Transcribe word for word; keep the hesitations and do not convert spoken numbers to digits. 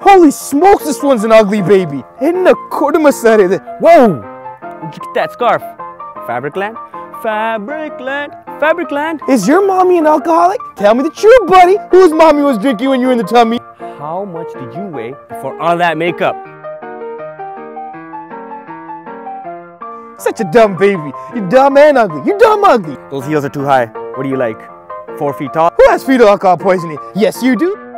Holy smokes, this one's an ugly baby. Enna kudumasare. Whoa! Where'd you get that scarf? Fabric land? Fabric land? Fabric land? Is your mommy an alcoholic? Tell me the truth, buddy. Whose mommy was drinking when you were in the tummy? How much did you weigh before all that makeup? Such a dumb baby. You're dumb and ugly. You're dumb ugly. Those heels are too high. What do you like? Four feet tall? Who has fetal alcohol poisoning? Yes, you do.